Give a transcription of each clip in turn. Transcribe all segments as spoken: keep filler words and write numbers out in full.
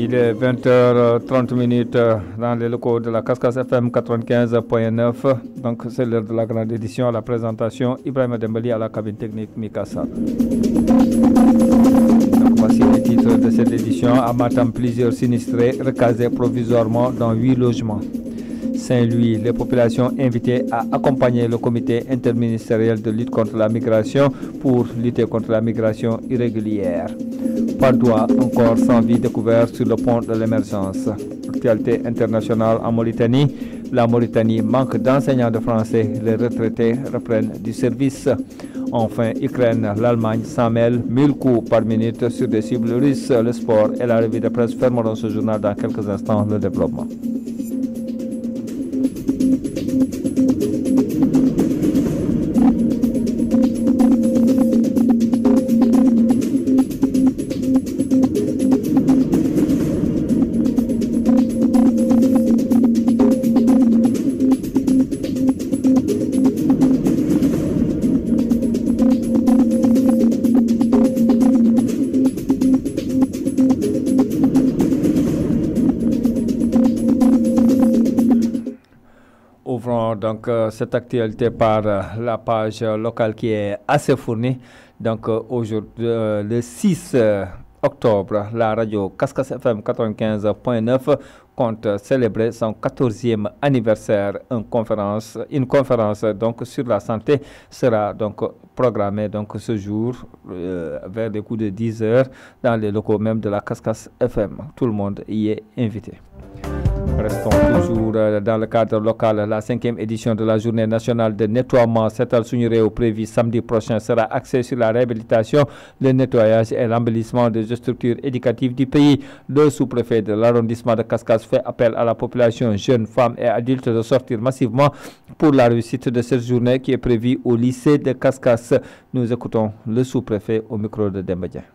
Il est vingt heures trente dans les locaux de la Cascas F M quatre-vingt-quinze point neuf. Donc c'est l'heure de la grande édition. À la présentation, Ibrahima Dembali, à la cabine technique, Mika Sall. Donc voici les titres de cette édition. À Matam, plusieurs sinistrés recasés provisoirement dans huit logements. Saint-Louis, les populations invitées à accompagner le comité interministériel de lutte contre la migration pour lutter contre la migration irrégulière. Padoua, encore sans vie découverte sur le pont de l'émergence. Actualité internationale en Mauritanie. La Mauritanie manque d'enseignants de français. Les retraités reprennent du service. Enfin, Ukraine, l'Allemagne s'en mêle. mille coups par minute sur des cibles russes. Le sport et la revue de presse fermeront ce journal dans quelques instants. Le développement. Donc euh, cette actualité par euh, la page euh, locale qui est assez fournie. Donc euh, aujourd'hui, euh, le six euh, octobre, la radio Cascas F M quatre-vingt-quinze point neuf compte célébrer son quatorzième anniversaire. Une conférence, une conférence donc sur la santé sera donc programmée donc ce jour euh, vers les coups de dix heures dans les locaux même de la Cascas F M. Tout le monde y est invité. Restons toujours dans le cadre local. La cinquième édition de la journée nationale de nettoiement Setal Suñu Réew prévue samedi prochain sera axée sur la réhabilitation, le nettoyage et l'embellissement des structures éducatives du pays. Le sous-préfet de l'arrondissement de Cascas fait appel à la population, jeunes, femmes et adultes, de sortir massivement pour la réussite de cette journée qui est prévue au lycée de Cascas. Nous écoutons le sous-préfet au micro de Demba Dieng.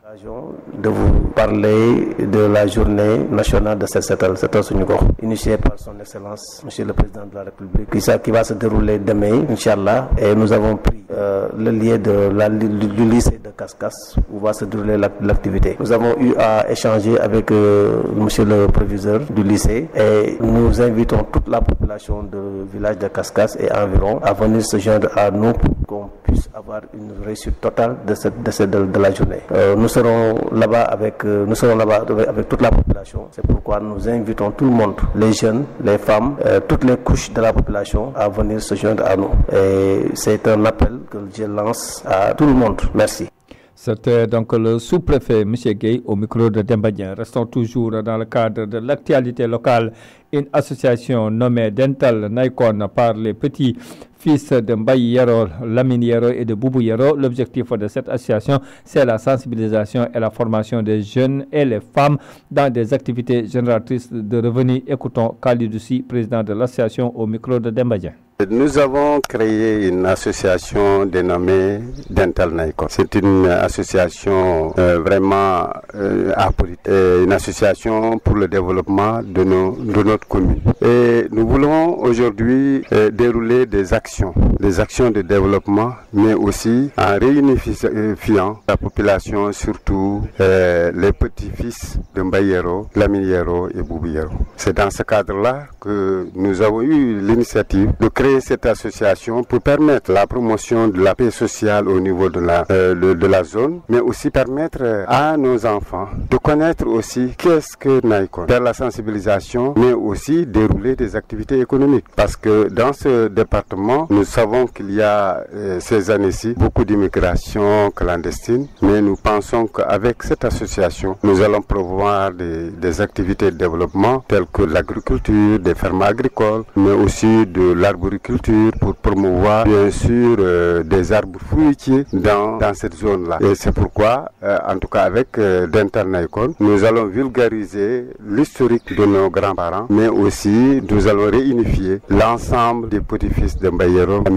De vous parler de la journée nationale de Setal Suñu Gox, initiée par son excellence monsieur le président de la République, qui, qui va se dérouler demain Inch'Allah, et nous avons pris euh, le lieu de la, du lycée de Cascas où va se dérouler l'activité. Nous avons eu à échanger avec euh, monsieur le proviseur du lycée et nous invitons toute la population du village de Cascas et environ à venir se joindre à nous pour qu'on puisse avoir une réussite totale de, cette, de, cette, de, de la journée. Euh, nous serons là-bas avec, euh, nous serons là-bas avec toute la population. C'est pourquoi nous invitons tout le monde, les jeunes, les femmes, euh, toutes les couches de la population à venir se joindre à nous. Et c'est un appel que je lance à tout le monde. Merci. C'était donc le sous-préfet M. Gueye au micro de Demba Dieng. Restons toujours dans le cadre de l'actualité locale. Une association nommée Dental Naikon par les petits fils de Mbaye Yero, Lamine Yero et de Boubou Yero. L'objectif de cette association, c'est la sensibilisation et la formation des jeunes et les femmes dans des activités génératrices de revenus. Écoutons Khalidou Sy, président de l'association au micro de Demba Dieng. Nous avons créé une association dénommée Dental Naikon. C'est une association euh, vraiment euh, apolitique, une association pour le développement de, nos, de notre commune. Et nous voulons aujourd'hui euh, dérouler des actions, des actions de développement, mais aussi en réunifiant la population, surtout euh, les petits-fils de Mbaye Yero, Lamine Yero et Boubou Yero. C'est dans ce cadre-là que nous avons eu l'initiative de créer cette association pour permettre la promotion de la paix sociale au niveau de la, euh, de, de la zone, mais aussi permettre à nos enfants de connaître aussi qu'est-ce que Naikon, faire la sensibilisation, mais aussi dérouler des activités économiques. Parce que dans ce département, nous savons qu'il y a euh, ces années-ci beaucoup d'immigration clandestine, mais nous pensons qu'avec cette association, nous allons promouvoir des, des activités de développement telles que l'agriculture, des fermes agricoles, mais aussi de l'arboriculture pour promouvoir bien sûr euh, des arbres fruitiers dans, dans cette zone-là. Et c'est pourquoi, euh, en tout cas avec euh, Dental Naikon, nous allons vulgariser l'historique de nos grands-parents, mais aussi nous allons réunifier l'ensemble des petits-fils de Mbaye Yero,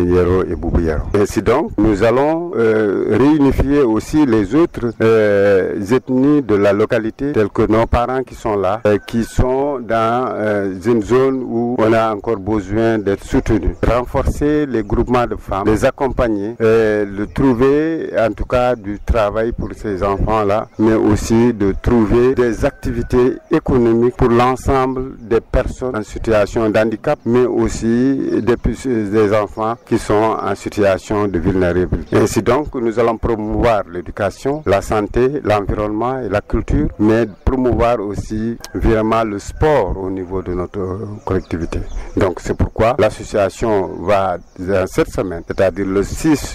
Yero et Boubou-Yero. Ainsi donc, nous allons euh, réunifier aussi les autres euh, ethnies de la localité, tels que nos parents qui sont là, euh, qui sont dans euh, une zone où on a encore besoin d'être soutenus. Renforcer les groupements de femmes, les accompagner, euh, de trouver en tout cas du travail pour ces enfants-là, mais aussi de trouver des activités économiques pour l'ensemble des personnes en situation de handicap, mais aussi des, des enfants qui sont en situation de vulnérabilité. Ainsi donc, nous allons promouvoir l'éducation, la santé, l'environnement et la culture, mais promouvoir aussi vraiment le sport au niveau de notre collectivité. Donc c'est pourquoi l'association va dans cette semaine, c'est-à-dire le six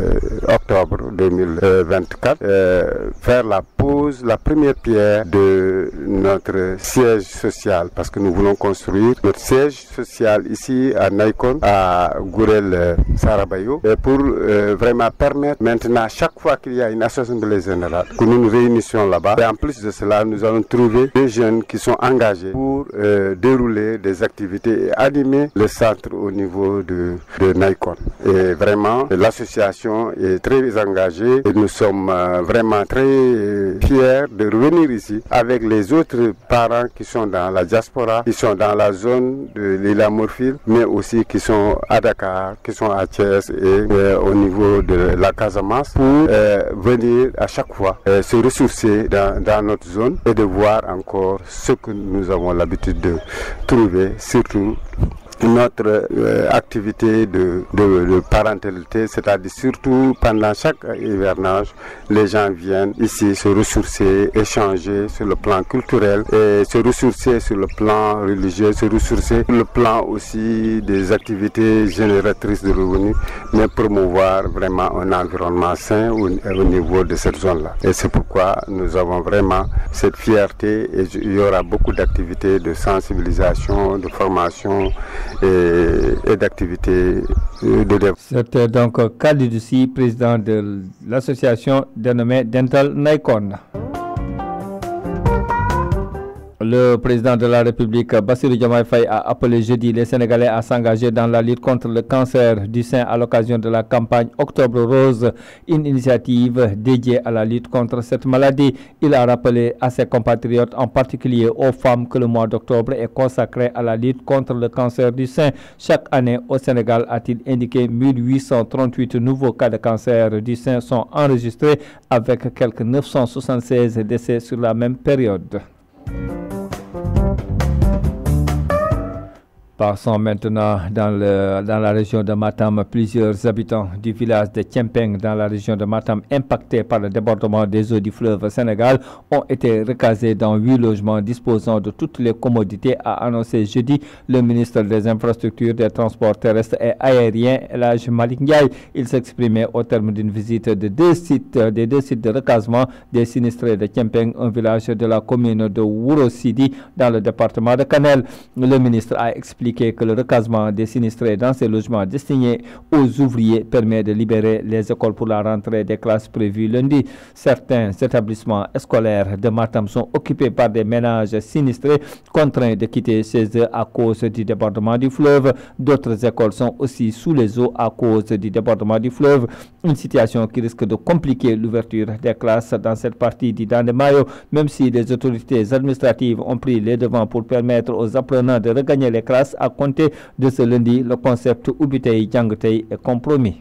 octobre deux mille vingt-quatre, euh, faire la pose, la première pierre de notre siège social, parce que nous voulons construire notre siège social ici à Naikon, à Gourel Sarabayo, pour euh, vraiment permettre maintenant, chaque fois qu'il y a une association générale, que nous nous réunissions là-bas. Et en plus de cela, nous allons trouver des jeunes qui sont engagés pour euh, dérouler des activités et animer le centre au niveau de, de Naikon. Et vraiment, l'association est très engagée et nous sommes euh, vraiment très fiers de revenir ici avec les autres parents qui sont dans la diaspora, qui sont dans la zone de l'île à Morphil, mais aussi qui sont à Dakar, qui sont à Thiès et euh, au niveau de la Casamance, pour euh, venir à chaque fois euh, se ressourcer dans, dans notre zone et de voir encore ce que nous avons l'habitude de trouver, surtout notre euh, activité de, de, de parentalité, c'est-à-dire surtout pendant chaque hivernage, les gens viennent ici se ressourcer, échanger sur le plan culturel, et se ressourcer sur le plan religieux, se ressourcer sur le plan aussi des activités génératrices de revenus, mais promouvoir vraiment un environnement sain au, au niveau de cette zone-là. Et c'est pourquoi nous avons vraiment cette fierté et il y aura beaucoup d'activités de sensibilisation, de formation et, et d'activités de développement. C'était donc Khalid Dussi, président de l'association dénommée Dental Naikon. Le président de la République, Bassirou Diomaye Faye, a appelé jeudi les Sénégalais à s'engager dans la lutte contre le cancer du sein à l'occasion de la campagne Octobre Rose, une initiative dédiée à la lutte contre cette maladie. Il a rappelé à ses compatriotes, en particulier aux femmes, que le mois d'octobre est consacré à la lutte contre le cancer du sein. Chaque année au Sénégal, a-t-il indiqué, mille huit cent trente-huit nouveaux cas de cancer du sein sont enregistrés, avec quelques neuf cent soixante-seize décès sur la même période. Passons maintenant dans, le, dans la région de Matam. Plusieurs habitants du village de Tchempeng dans la région de Matam, impactés par le débordement des eaux du fleuve Sénégal, ont été recasés dans huit logements disposant de toutes les commodités, a annoncé jeudi le ministre des Infrastructures, des Transports terrestres et aériens, El Hadj Malick Ndiaye. Il s'exprimait au terme d'une visite de deux sites, des deux sites de recasement des sinistrés de Tchempeng, un village de la commune de Wouro Sidi dans le département de Kanel. Le ministre a expliqué que le recasement des sinistrés dans ces logements destinés aux ouvriers permet de libérer les écoles pour la rentrée des classes prévues lundi. Certains établissements scolaires de Matam sont occupés par des ménages sinistrés contraints de quitter chez eux à cause du débordement du fleuve. D'autres écoles sont aussi sous les eaux à cause du débordement du fleuve. Une situation qui risque de compliquer l'ouverture des classes dans cette partie du Dandemayo, même si les autorités administratives ont pris les devants pour permettre aux apprenants de regagner les classes. À compter de ce lundi, le concept Ubitei Djangtei est compromis.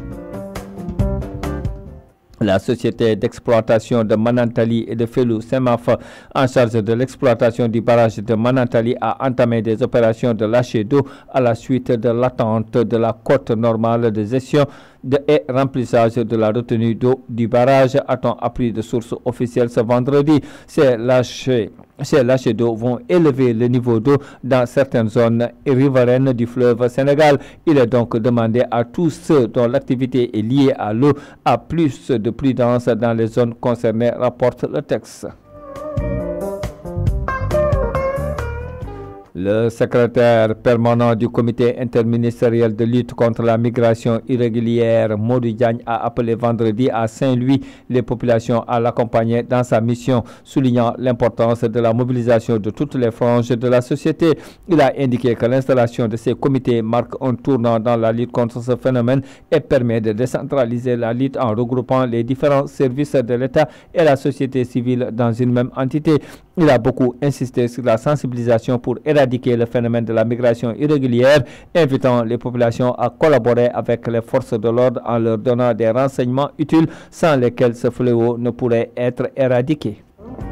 La société d'exploitation de Manantali et de Felou Semaf, en charge de l'exploitation du barrage de Manantali, a entamé des opérations de lâcher d'eau à la suite de l'attente de la cote normale de gestion de et remplissage de la retenue d'eau du barrage, a-t-on appris de sources officielles ce vendredi. Ces lâchers, ces lâchers d'eau vont élever le niveau d'eau dans certaines zones riveraines du fleuve Sénégal. Il est donc demandé à tous ceux dont l'activité est liée à l'eau à plus de prudence dans les zones concernées, rapporte le texte. Le secrétaire permanent du comité interministériel de lutte contre la migration irrégulière, Modou Diagne, a appelé vendredi à Saint-Louis les populations à l'accompagner dans sa mission, soulignant l'importance de la mobilisation de toutes les franges de la société. Il a indiqué que l'installation de ces comités marque un tournant dans la lutte contre ce phénomène et permet de décentraliser la lutte en regroupant les différents services de l'État et la société civile dans une même entité. Il a beaucoup insisté sur la sensibilisation pour éradiquer le phénomène de la migration irrégulière, invitant les populations à collaborer avec les forces de l'ordre en leur donnant des renseignements utiles sans lesquels ce fléau ne pourrait être éradiqué.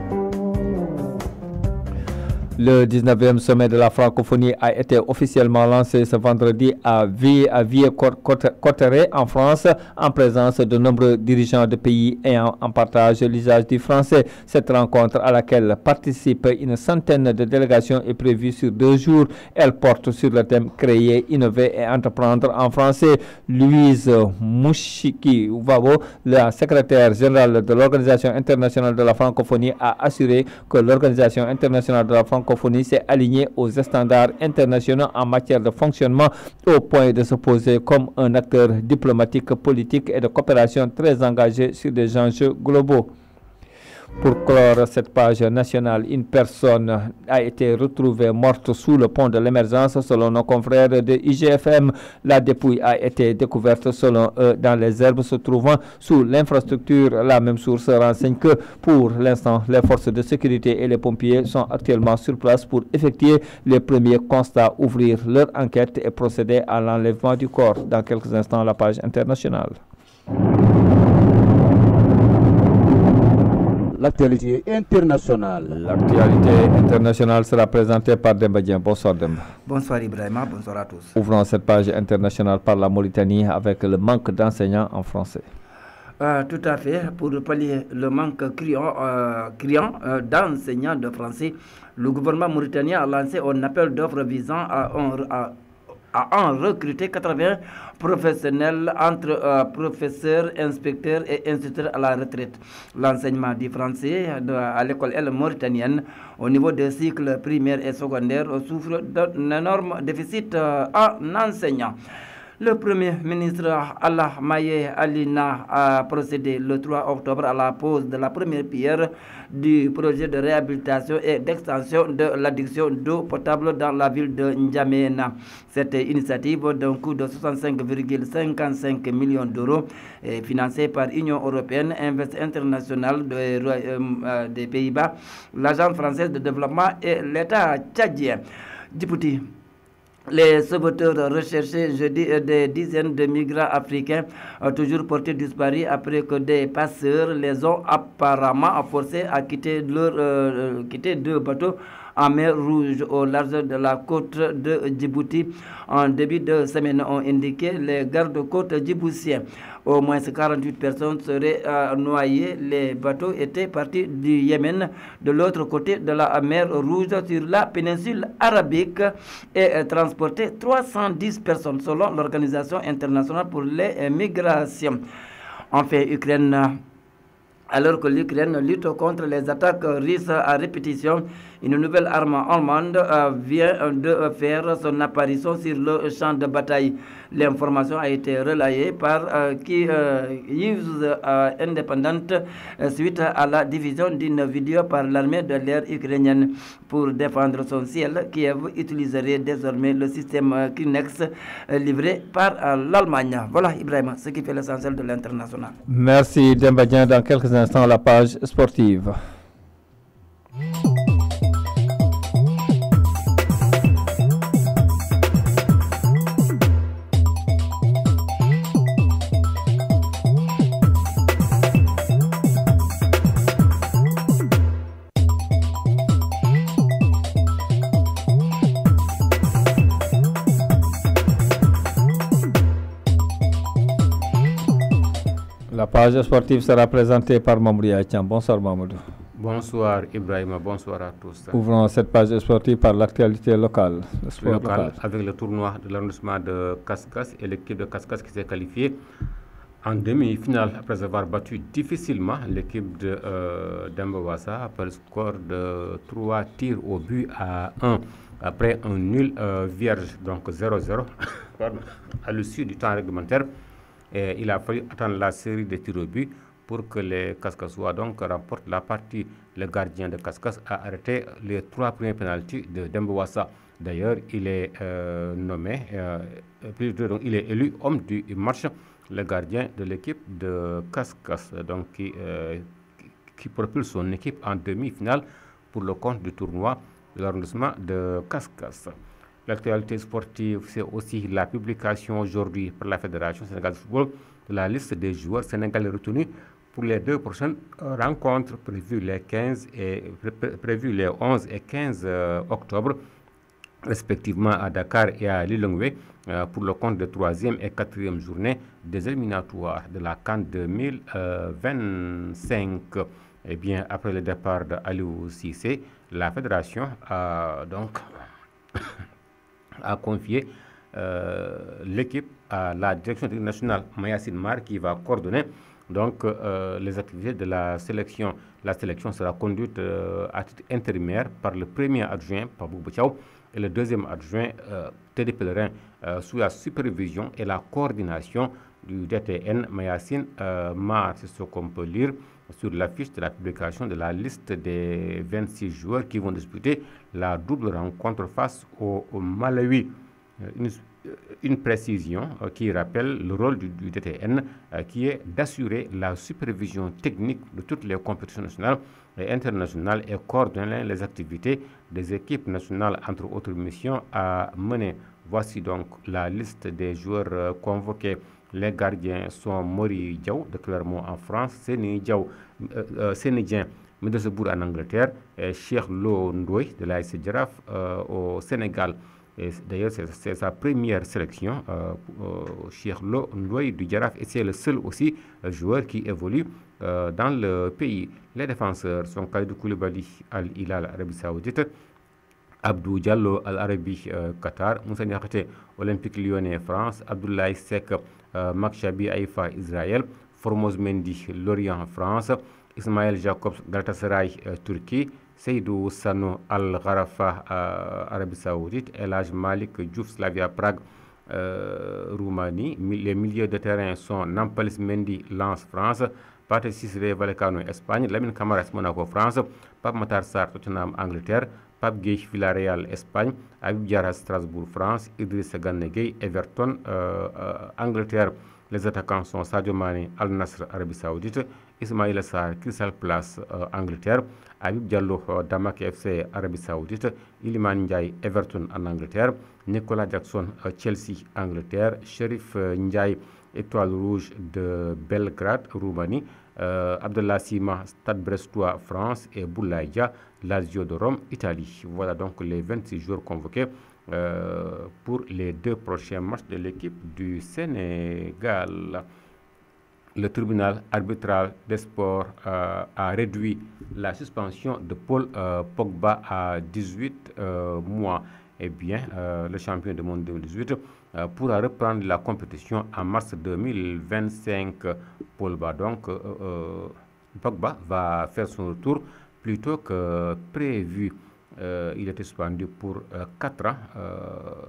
Le dix-neuvième sommet de la francophonie a été officiellement lancé ce vendredi à Vieux-Cotterêts en France, en présence de nombreux dirigeants de pays ayant en partage l'usage du français. Cette rencontre, à laquelle participent une centaine de délégations, est prévue sur deux jours. Elle porte sur le thème « Créer, innover et entreprendre en français ». Louise Mouchiki Wabo, la secrétaire générale de l'Organisation internationale de la francophonie, a assuré que l'Organisation internationale de la francophonie s'est alignée aux standards internationaux en matière de fonctionnement, au point de se poser comme un acteur diplomatique, politique et de coopération très engagé sur des enjeux globaux. Pour clore cette page nationale, une personne a été retrouvée morte sous le pont de l'Émergence selon nos confrères de I G F M. La dépouille a été découverte selon eux dans les herbes se trouvant sous l'infrastructure. La même source renseigne que pour l'instant, les forces de sécurité et les pompiers sont actuellement sur place pour effectuer les premiers constats, ouvrir leur enquête et procéder à l'enlèvement du corps. Dans quelques instants, la page internationale. L'actualité internationale. L'actualité internationale sera présentée par Demba Dien. Bonsoir Demba. Bonsoir Ibrahima, bonsoir à tous. Ouvrons cette page internationale par la Mauritanie avec le manque d'enseignants en français. Euh, tout à fait. Pour pallier le manque criant, euh, criant euh, d'enseignants de français, le gouvernement mauritanien a lancé un appel d'offres visant à, à, à en recruter quatre-vingts professionnels entre euh, professeurs, inspecteurs et instituteurs à la retraite. L'enseignement du français de, à l'école mauritanienne au niveau des cycles primaires et secondaires souffre d'un énorme déficit euh, en enseignants. Le Premier ministre Allah Maye Alina a procédé le trois octobre à la pose de la première pierre du projet de réhabilitation et d'extension de l'adduction d'eau potable dans la ville de N'Djamena. Cette initiative d'un coût de soixante-cinq virgule cinquante-cinq millions d'euros est financée par l'Union européenne, Invest International de, euh, des Pays-Bas, l'Agence française de développement et l'État tchadien. Djibouti. Les sauveteurs recherchaient jeudi des dizaines de migrants africains euh, toujours portés disparus après que des passeurs les ont apparemment forcés à quitter, leur, euh, quitter deux bateaux en mer Rouge au large de la côte de Djibouti. En début de semaine, ont indiqué les gardes-côtes djiboutiens. Au moins quarante-huit personnes seraient euh, noyées. Les bateaux étaient partis du Yémen, de l'autre côté de la mer Rouge, sur la péninsule arabique, et euh, transportaient trois cent dix personnes, selon l'Organisation internationale pour les euh, migrations. Enfin, Ukraine. Alors que l'Ukraine lutte contre les attaques russes à répétition, une nouvelle arme allemande euh, vient de faire son apparition sur le champ de bataille. L'information a été relayée par euh, Kyiv euh, Independent euh, suite à la diffusion d'une vidéo par l'armée de l'air ukrainienne. Pour défendre son ciel, Kiev utiliserait désormais le système euh, Kinex euh, livré par euh, l'Allemagne. Voilà Ibrahima, ce qui fait l'essentiel de l'international. Merci Demba Dien. Dans quelques instants, la page sportive. La page sportive sera présentée par Mamoudou Aïtian. Bonsoir Mamoudou. Bonsoir Ibrahima, bonsoir à tous. Ouvrons cette page sportive par l'actualité locale. Le sport local, local. Avec le tournoi de l'arrondissement de Kaskas et l'équipe de Kaskas qui s'est qualifiée en demi-finale, après avoir battu difficilement l'équipe de euh, d'Embawassa par le score de trois tirs au but à un, après un nul euh, vierge, donc zéro zéro, à l'issue du temps réglementaire. Et il a fallu attendre la série de tirs au but pour que les Kaskassois donc remportent la partie. Le gardien de Kaskas a arrêté les trois premiers pénaltys de d'Embawassa. D'ailleurs, il est euh, nommé, euh, donc il est élu homme du match, le gardien de l'équipe de Kaskas, donc qui, euh, qui propulse son équipe en demi-finale pour le compte du tournoi de l'arrondissement de Kaskas. L'actualité sportive, c'est aussi la publication aujourd'hui par la Fédération sénégalaise de football de la liste des joueurs sénégalais retenus pour les deux prochaines rencontres prévues les, quinze et, pré prévues les onze et quinze euh, octobre, respectivement à Dakar et à Lilongwe, euh, pour le compte de troisième et quatrième journée des éliminatoires de la CAN deux mille vingt-cinq. Et bien, après le départ d'Aliou Cissé, la fédération a donc a confié euh, l'équipe à la direction nationale Mayacine Mar, qui va coordonner donc euh, les activités de la sélection. La sélection sera conduite euh, à titre intérimaire par le premier adjoint Pabou Bouchao et le deuxième adjoint euh, Tédé Pellerin, euh, sous la supervision et la coordination du D T N Mayacine euh, Mar. C'est ce qu'on peut lire sur l'affiche de la publication de la liste des vingt-six joueurs qui vont disputer la double rencontre face au, au Malawi. Une, une précision euh, qui rappelle le rôle du, du D T N, euh, qui est d'assurer la supervision technique de toutes les compétitions nationales et internationales et coordonner les activités des équipes nationales, entre autres missions à mener. Voici donc la liste des joueurs euh, convoqués. Les gardiens sont Mori Diaw de Clermont en France, Seni Diaw, euh, euh, Seni Dien de Sebourg en Angleterre, et Cheikh Lo Ndoye de l'A S Giraffe euh, au Sénégal. D'ailleurs, c'est sa première sélection, euh, euh, Cheikh Lo Ndoye du Giraffe, et c'est le seul aussi euh, joueur qui évolue euh, dans le pays. Les défenseurs sont Khalidou Koulibaly Al Hilal Arabie Saoudite, Abdou Diallo Al Arabi euh, Qatar, Moussa Niakhaté Olympique Lyonnais France, Abdoulaye Seck euh, Makchabi Haïfa Israël, Formose Mendy Lorient France, Ismaël Jacobs Galatasaray euh, Turquie, Seydou Sano Al Gharafa euh, Arabie Saoudite, El Hadj Malik Diouf Slavia Prague euh, Roumanie. Les milieux de terrain sont Nampalys Mendy Lens France, Pathé Ciss Vallecano Espagne, Lamine Camara Monaco France, Pape Matar Sarr Tottenham Angleterre, Pape Gueye Villarreal Espagne, Habib Diarra Strasbourg France, Idrissa Gana Gueye Everton euh, euh, Angleterre. Les attaquants sont Sadio Mané Al Nassr Arabie Saoudite, Ismaïla Sarr Crystal Palace euh, Angleterre, Habib Diallo euh, Damak F C Arabie Saoudite, Iliman Ndiaye Everton en Angleterre, Nicolas Jackson euh, Chelsea Angleterre, Chérif euh, Ndiaye Étoile Rouge de Belgrade Roumanie, euh, Abdallah Sima Stade Brestois France et Boulaye Dia Lazio de Rome Italie. Voilà donc les vingt-six joueurs convoqués euh, pour les deux prochains matchs de l'équipe du Sénégal. Le tribunal arbitral des sports euh, a réduit la suspension de Paul euh, Pogba à dix-huit euh, mois. Eh bien, euh, le champion du monde deux mille dix-huit euh, pourra reprendre la compétition en mars deux mille vingt-cinq. Paul Pogba, donc, euh, euh, Pogba va faire son retour plus tôt que prévu. Euh, il était suspendu pour euh, quatre ans, euh,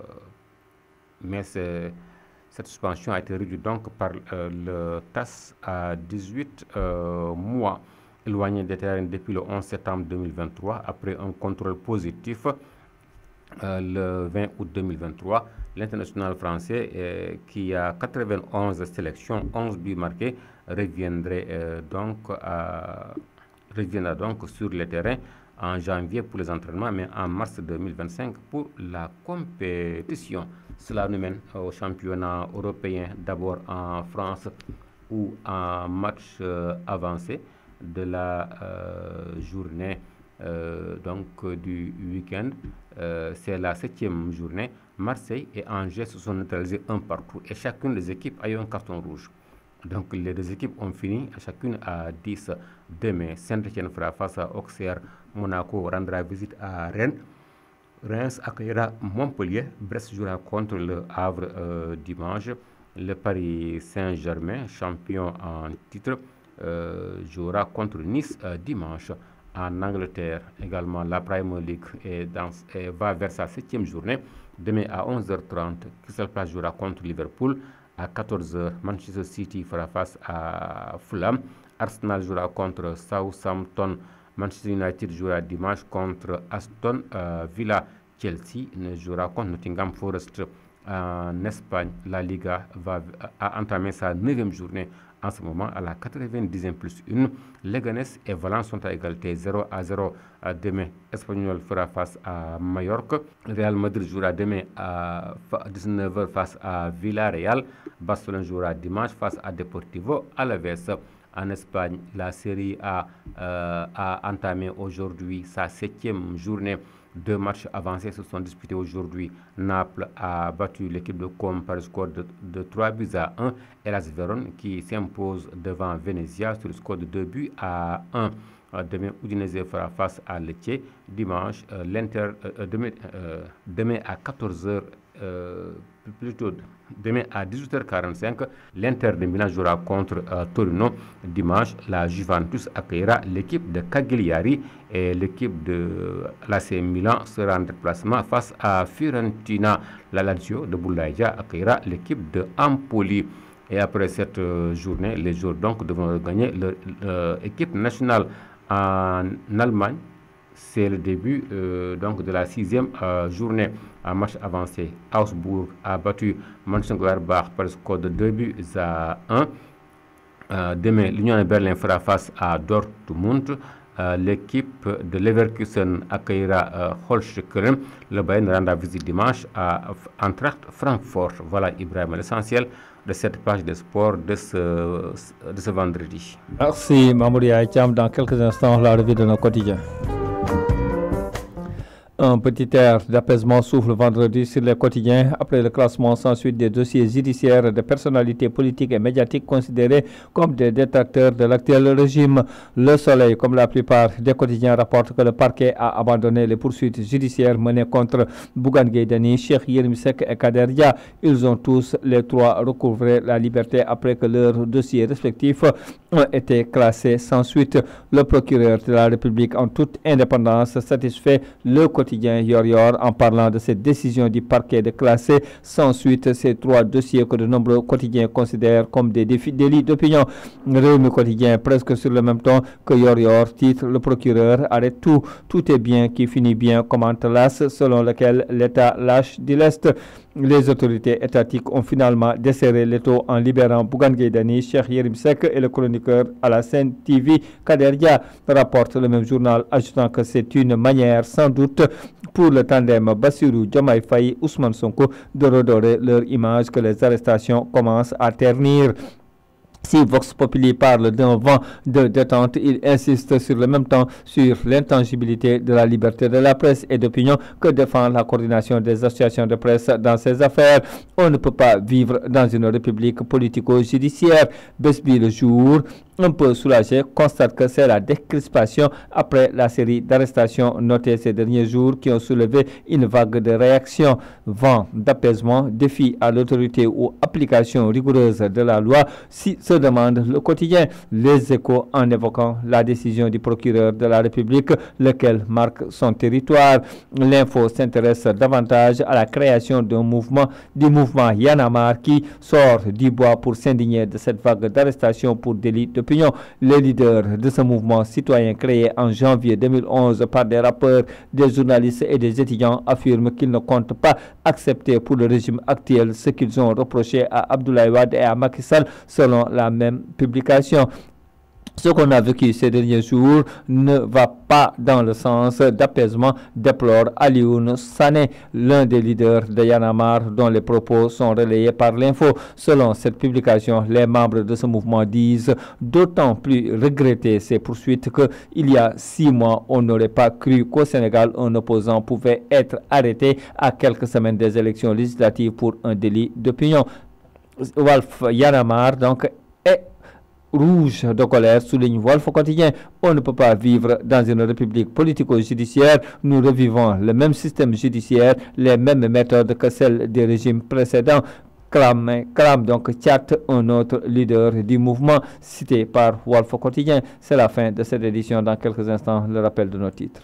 mais cette suspension a été réduite donc par euh, le T A S à dix-huit euh, mois. Éloigné des terrains depuis le onze septembre deux mille vingt-trois, après un contrôle positif euh, le vingt août deux mille vingt-trois, l'international français euh, qui a quatre-vingt-onze sélections, onze buts marqués, reviendrait euh, donc à, reviendra donc sur le terrain en janvier pour les entraînements, mais en mars deux mille vingt-cinq pour la compétition. Cela nous mène au championnat européen, d'abord en France, où en match euh, avancé de la euh, journée euh, donc du week-end, euh, c'est la septième journée. Marseille et Angers se sont neutralisés un partout et chacune des équipes a eu un carton rouge. Donc les deux équipes ont fini chacune à dix. Demain, Saint-Étienne fera face à Auxerre, Monaco rendra visite à Rennes, Reims accueillera Montpellier, Brest jouera contre le Havre euh, dimanche, Le Paris Saint-Germain, champion en titre, euh, jouera contre Nice euh, dimanche. En Angleterre, également, la Premier League est dans, est, va vers sa septième journée. Demain à onze heures trente, Crystal Palace jouera contre Liverpool. À quatorze heures, Manchester City fera face à Fulham. Arsenal jouera contre Southampton. Manchester United jouera dimanche contre Aston euh, Villa. Chelsea ne jouera contre Nottingham Forest. En Espagne, la Liga va a entamé sa neuvième journée en ce moment à la quatre-vingt-dixième plus une. Leganés et Valence sont à égalité zéro à zéro. Demain, Espanyol fera face à Mallorca. Real Madrid jouera demain à dix-neuf heures face à Villarreal. Barcelone jouera dimanche face à Deportivo Alaves. En Espagne, la Série A euh, a entamé aujourd'hui sa septième journée. Deux matchs avancés se sont disputés aujourd'hui. Naples a battu l'équipe de Com par le score de, de trois buts à un. Hellas Vérone qui s'impose devant Venezia sur le score de deux buts à un. Demain, Udinese fera face à Lecce. Dimanche, euh, l'Inter, euh, demain, euh, demain à quatorze heures, euh, plutôt demain à dix-huit heures quarante-cinq, l'Inter de Milan jouera contre euh, Torino. Dimanche, la Juventus accueillera l'équipe de Cagliari et l'équipe de l'A C Milan sera en déplacement face à Fiorentina. La Lazio de Boulaïdia accueillera l'équipe de Empoli. Et après cette euh, journée, les joueurs donc devront gagner leur euh, équipe nationale. En Allemagne, c'est le début euh, donc de la sixième euh, journée. Un match avancé, Augsbourg a battu Mönchengladbach par le score de deux buts à un. Euh, demain, l'Union de Berlin fera face à Dortmund. Euh, L'équipe de Leverkusen accueillera euh, Holstein. Le Bayern rendra visite dimanche à Eintracht Francfort. Voilà, Ibrahim, l'essentiel de cette page de sport de ce, de ce vendredi. Merci Mamoudi Aïtiam. Dans quelques instants, la revue de nos quotidiens. Un petit air d'apaisement souffle vendredi sur les quotidiens après le classement sans suite des dossiers judiciaires de personnalités politiques et médiatiques considérés comme des détracteurs de l'actuel régime. Le Soleil, comme la plupart des quotidiens, rapporte que le parquet a abandonné les poursuites judiciaires menées contre Bougane Gueye Dany, Cheikh Yérim Seck et Kader Dia. Ils ont tous les trois recouvré la liberté après que leurs dossiers respectifs ont été classés sans suite. Le procureur de la République, en toute indépendance, satisfait le quotidien Yor Yor en parlant de cette décision du parquet de classer sans suite ces trois dossiers que de nombreux quotidiens considèrent comme des défis délits d'opinion. Réumi quotidien, presque sur le même ton que Yor Yor, titre le procureur arrête tout, tout est bien qui finit bien, commente l'As, selon lequel l'État lâche du lest. Les autorités étatiques ont finalement desserré l'étau en libérant Bougane Gueye Dany, Cheikh Yérim Seck et le chroniqueur à la Sen T V Kader Dia, rapporte le même journal, ajoutant que c'est une manière sans doute pour le tandem Bassirou Diomaye Faye Ousmane Sonko de redorer leur image que les arrestations commencent à ternir. Si Vox Populi parle d'un vent de détente, il insiste sur le même temps sur l'intangibilité de la liberté de la presse et d'opinion que défend la coordination des associations de presse dans ces affaires. On ne peut pas vivre dans une république politico-judiciaire. Besbi le jour, un peu soulagé, constate que c'est la décrispation après la série d'arrestations notées ces derniers jours qui ont soulevé une vague de réactions. Vent d'apaisement, défi à l'autorité ou application rigoureuse de la loi, si se demande le quotidien. Les Échos en évoquant la décision du procureur de la République, lequel marque son territoire. L'info s'intéresse davantage à la création d'un mouvement, du mouvement Y en a marre qui sort du bois pour s'indigner de cette vague d'arrestations pour délit d'opinion. Les leaders de ce mouvement citoyen créé en janvier deux mille onze par des rappeurs, des journalistes et des étudiants affirment qu'ils ne comptent pas accepter pour le régime actuel ce qu'ils ont reproché à Abdoulaye Wade et à Macky Sall, selon la même publication. Ce qu'on a vécu ces derniers jours ne va pas dans le sens d'apaisement, déplore Alioune Sané, l'un des leaders de Y en a marre, dont les propos sont relayés par l'info. Selon cette publication, les membres de ce mouvement disent d'autant plus regretter ces poursuites qu'il y a six mois, on n'aurait pas cru qu'au Sénégal, un opposant pouvait être arrêté à quelques semaines des élections législatives pour un délit d'opinion. Walf Y en a marre, donc, est rouge de colère, souligne Walf Quotidien. On ne peut pas vivre dans une république politico-judiciaire. Nous revivons le même système judiciaire, les mêmes méthodes que celles des régimes précédents. clame, clame donc Tchad, un autre leader du mouvement cité par Walf Quotidien. C'est la fin de cette édition. Dans quelques instants, le rappel de nos titres.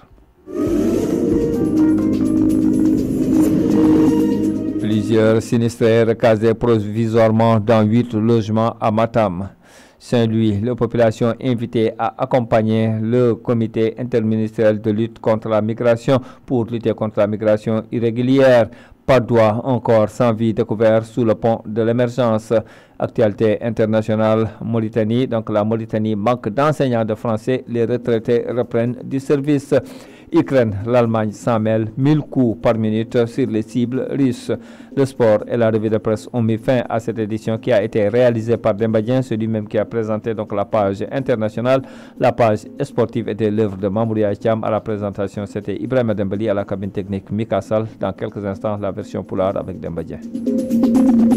Plusieurs sinistrés recasés provisoirement dans huit logements à Matam. Saint-Louis, la population invitée à accompagner le comité interministériel de lutte contre la migration pour lutter contre la migration irrégulière. Padoua, encore sans vie découvert sous le pont de l'émergence. Actualité internationale, Mauritanie. Donc la Mauritanie manque d'enseignants de français. Les retraités reprennent du service. Ukraine, l'Allemagne s'en mêle, mille coups par minute sur les cibles russes. Le sport et la revue de presse ont mis fin à cette édition qui a été réalisée par Dembadien, celui même qui a présenté donc la page internationale. La page sportive était l'œuvre de Mamouria Thiam. À la présentation, c'était Ibrahim Dembali, à la cabine technique Mika Sall. Dans quelques instants, la version Poulard avec Dembadien.